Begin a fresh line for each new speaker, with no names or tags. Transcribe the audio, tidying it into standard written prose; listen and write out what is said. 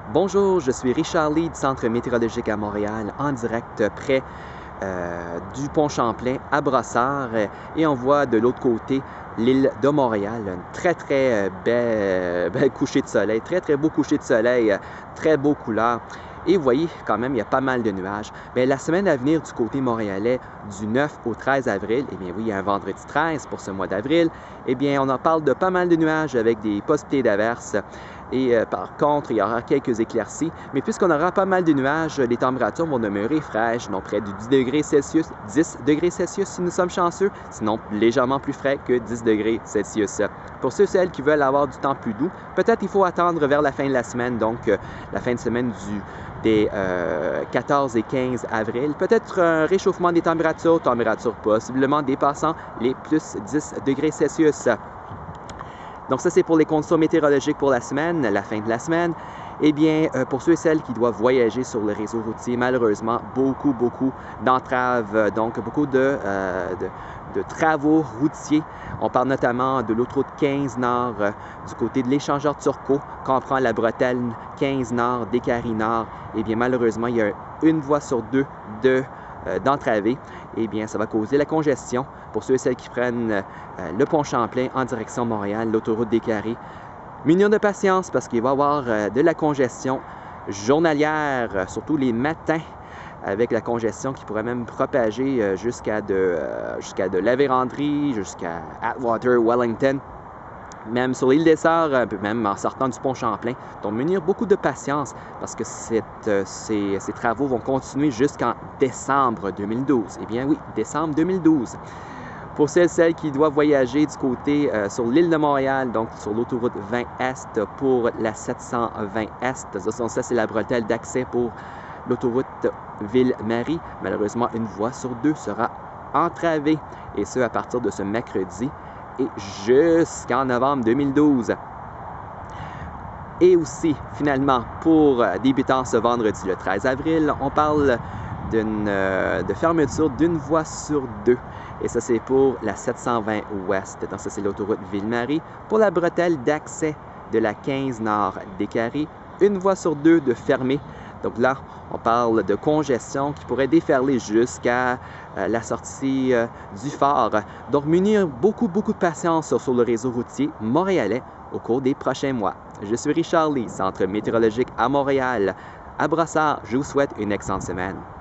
Bonjour, je suis Richard Lee du Centre météorologique à Montréal, en direct près du pont Champlain à Brossard. Et on voit de l'autre côté l'île de Montréal, un très bel coucher de soleil, très beau coucher de soleil, très beau couleur. Et vous voyez, quand même, il y a pas mal de nuages. Mais la semaine à venir du côté montréalais, du 9 au 13 avril, eh bien oui, il y a un vendredi 13 pour ce mois d'avril, eh bien on en parle de pas mal de nuages avec des possibilités d'averses. Et par contre, il y aura quelques éclaircies. Mais puisqu'on aura pas mal de nuages, les températures vont demeurer fraîches, donc près du 10 degrés Celsius, 10 degrés Celsius si nous sommes chanceux, sinon légèrement plus frais que 10 degrés Celsius. Pour ceux et celles qui veulent avoir du temps plus doux, peut-être il faut attendre vers la fin de la semaine, donc la fin de semaine des 14 et 15 avril. Peut-être un réchauffement des températures possiblement dépassant les plus 10 degrés Celsius. Donc ça, c'est pour les conditions météorologiques pour la semaine, la fin de la semaine. Eh bien, pour ceux et celles qui doivent voyager sur le réseau routier, malheureusement, beaucoup d'entraves, donc beaucoup de travaux routiers. On parle notamment de l'autoroute 15 Nord, du côté de l'échangeur Turcot, quand on prend la bretelle 15 Nord, Décarie Nord. Eh bien, malheureusement, il y a une voie sur deux d'entraver. Eh bien, ça va causer la congestion pour ceux et celles qui prennent le pont Champlain en direction de Montréal, l'autoroute Décarie. Munir de patience parce qu'il va y avoir de la congestion journalière, surtout les matins, avec la congestion qui pourrait même propager jusqu'à de la Vérandrie, jusqu'à Atwater, Wellington. Même sur l'île des Sœurs, même en sortant du pont Champlain. Donc, munir beaucoup de patience parce que ces travaux vont continuer jusqu'en décembre 2012. Eh bien oui, décembre 2012. Pour celles qui doivent voyager du côté sur l'île de Montréal, donc sur l'autoroute 20 Est pour la 720 Est, ça c'est la bretelle d'accès pour l'autoroute Ville-Marie. Malheureusement, une voie sur deux sera entravée, et ce à partir de ce mercredi et jusqu'en novembre 2012. Et aussi, finalement, pour débutant ce vendredi le 13 avril, on parle de fermeture d'une voie sur deux. Et ça, c'est pour la 720 Ouest. Donc ça, c'est l'autoroute Ville-Marie. Pour la bretelle d'accès de la 15 Nord Décarie, une voie sur deux de fermée. Donc là, on parle de congestion qui pourrait déferler jusqu'à la sortie du phare. Donc, munir beaucoup de patience sur le réseau routier montréalais au cours des prochains mois. Je suis Richard Lee, Centre météorologique à Montréal. À Brossard, je vous souhaite une excellente semaine.